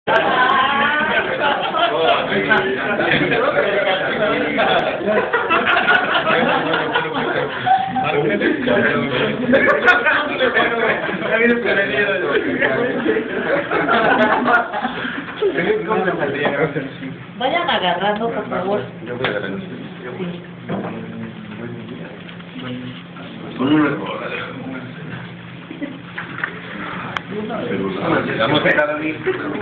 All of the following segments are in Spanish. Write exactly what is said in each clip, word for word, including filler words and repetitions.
Vayan agarrando, por favor. Son unas vamos a estar a mí.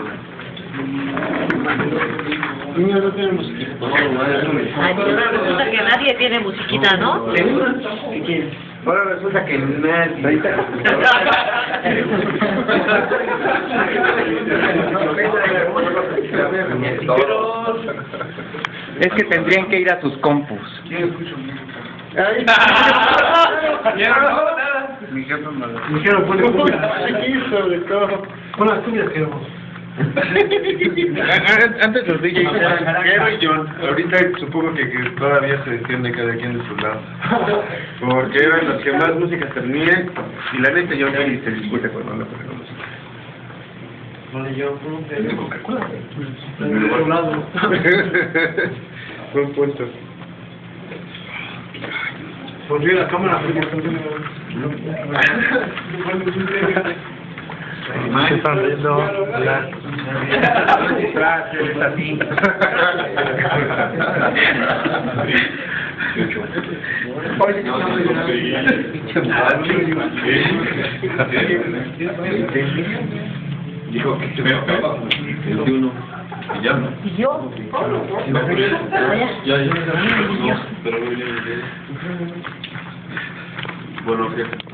Niños no tienen musiquita. Ay, ahora resulta que nadie tiene musiquita, ¿no? ¿Qué quieres? Ahora resulta que nadie. Es que tendrían que ir a sus compus. Ay, Mi jefe me lo... me dijeron, pone aquí sobre todo. Pon las tuyas, queremos. Antes los D Js eran Quiero y John, ahorita supongo que, que todavía se entiende cada quien de su lado. Porque eran los que más música tenían y la neta yo sí se discute cuando habla por la música. Vale, yo, De Coca-Cola. en otro lado. Buen punto. Volví a la cámara. Se están riendo. Es así. Dijo que se me acaba. veintiuno. Y ya no. ¿Y yo? Vaya. Ya, ya. Pero muy bien. Bueno, fíjate.